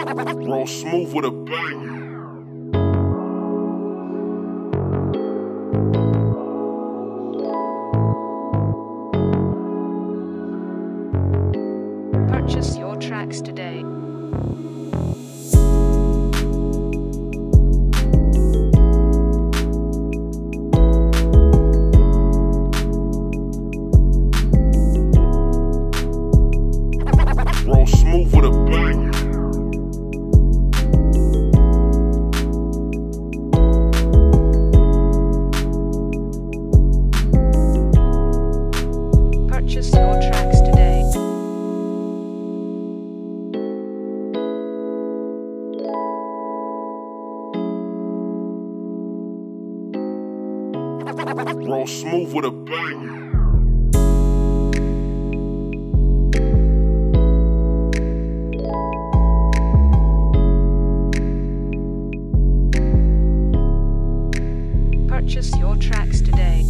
Roll smooth with a bang. Purchase your tracks today. Roll smooth with a bang. Purchase your tracks today. Roll smooth with a bang. Purchase your tracks today.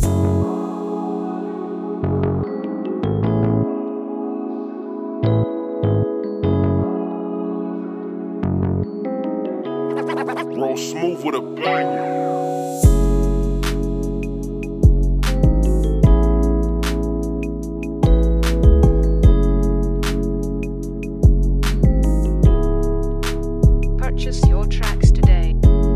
Roll smooth with a bang. Purchase your tracks today.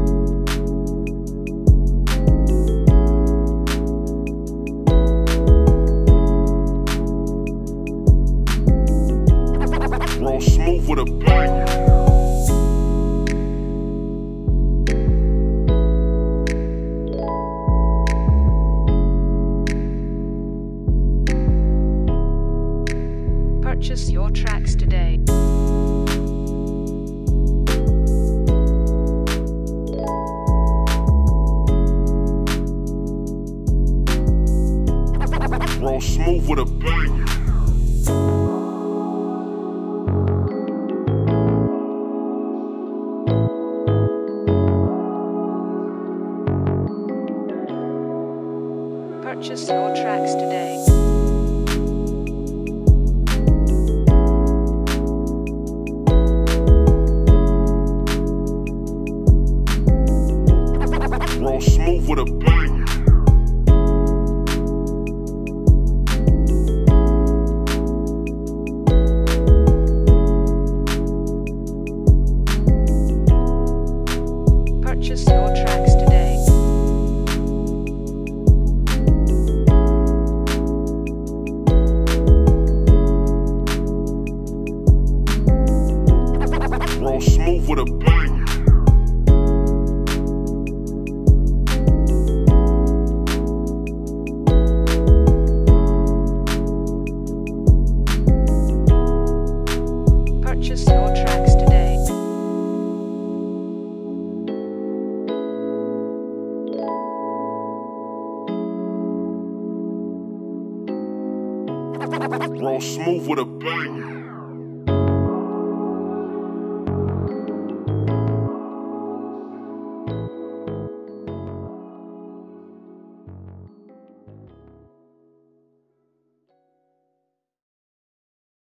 Roll smooth with a bang. Purchase your tracks today. Roll smooth with a bang. Purchase your tracks today. Roll smooth with a bang. Purchase your tracks today. Roll smooth with a bang. Purchase your tracks today. Roll smooth with a bang.